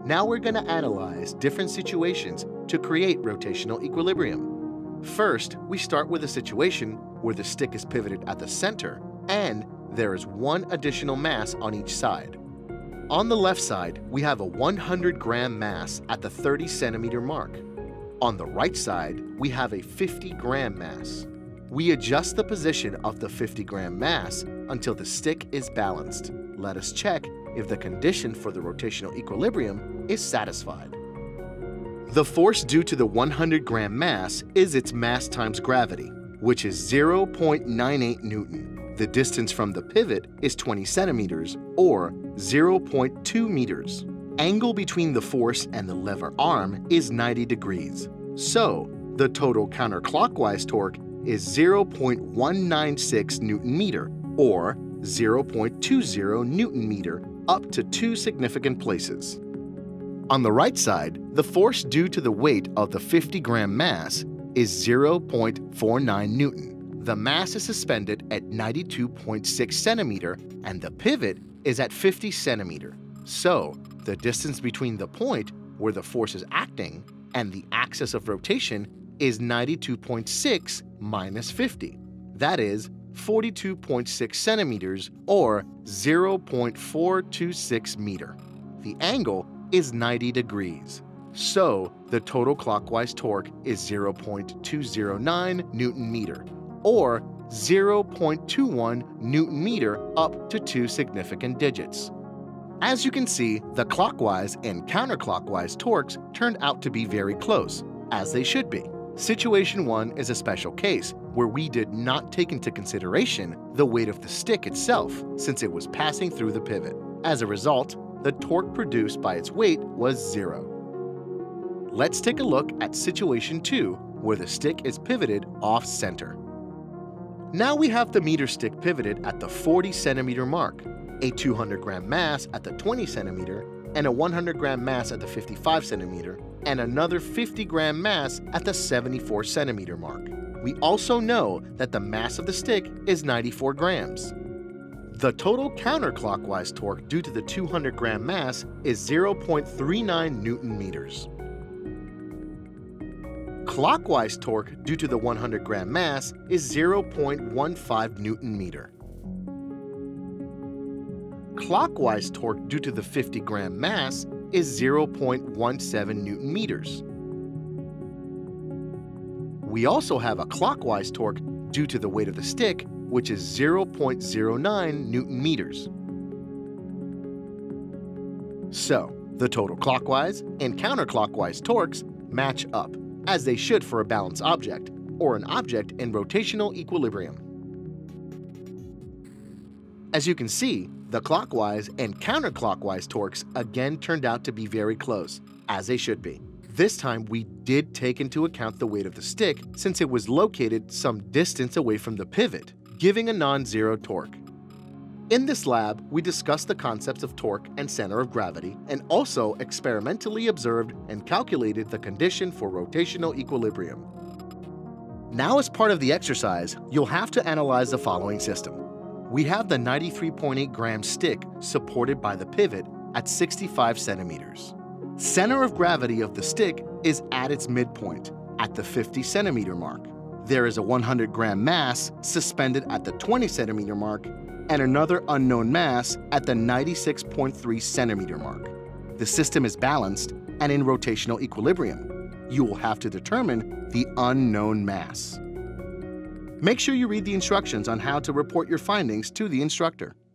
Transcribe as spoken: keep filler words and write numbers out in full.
Now we're going to analyze different situations to create rotational equilibrium. First, we start with a situation where the stick is pivoted at the center and there is one additional mass on each side. On the left side, we have a one hundred gram mass at the thirty centimeter mark. On the right side, we have a fifty gram mass. We adjust the position of the fifty gram mass until the stick is balanced. Let us check if the condition for the rotational equilibrium is satisfied. The force due to the one hundred gram mass is its mass times gravity, which is zero point nine eight newton. The distance from the pivot is twenty centimeters, or zero point two meters. Angle between the force and the lever arm is ninety degrees. So, the total counterclockwise torque is zero point one nine six newton meter, or zero point two zero newton meter, up to two significant places. On the right side, the force due to the weight of the fifty gram mass is zero point four nine newton. The mass is suspended at ninety-two point six centimeter and the pivot is at fifty centimeter. So, the distance between the point where the force is acting and the axis of rotation is ninety-two point six minus fifty. That is forty-two point six centimeters, or zero point four two six meter. The angle is ninety degrees. So, the total clockwise torque is zero point two zero nine newton meter, or zero point two one newton meter up to two significant digits. As you can see, the clockwise and counterclockwise torques turned out to be very close, as they should be. Situation one is a special case where we did not take into consideration the weight of the stick itself since it was passing through the pivot. As a result, the torque produced by its weight was zero. Let's take a look at situation two, where the stick is pivoted off-center. Now we have the meter stick pivoted at the forty centimeter mark, a two hundred gram mass at the twenty centimeter, and a one hundred gram mass at the fifty-five centimeter, and another fifty gram mass at the seventy-four centimeter mark. We also know that the mass of the stick is ninety-four grams. The total counterclockwise torque due to the two hundred gram mass is zero point three nine newton meters. Clockwise torque due to the one hundred gram mass is zero point one five newton meter. Clockwise torque due to the fifty gram mass is zero point one seven newton meters. We also have a clockwise torque due to the weight of the stick, which is zero point zero nine newton meters. So, the total clockwise and counterclockwise torques match up, as they should for a balanced object, or an object in rotational equilibrium. As you can see, the clockwise and counterclockwise torques again turned out to be very close, as they should be. This time we did take into account the weight of the stick since it was located some distance away from the pivot, giving a non-zero torque. In this lab, we discussed the concepts of torque and center of gravity, and also experimentally observed and calculated the condition for rotational equilibrium. Now, as part of the exercise, you'll have to analyze the following system. We have the ninety-three point eight gram stick supported by the pivot at sixty-five centimeters. Center of gravity of the stick is at its midpoint, at the fifty centimeter mark. There is a one hundred gram mass suspended at the twenty centimeter mark, and another unknown mass at the ninety-six point three centimeter mark. The system is balanced and in rotational equilibrium. You will have to determine the unknown mass. Make sure you read the instructions on how to report your findings to the instructor.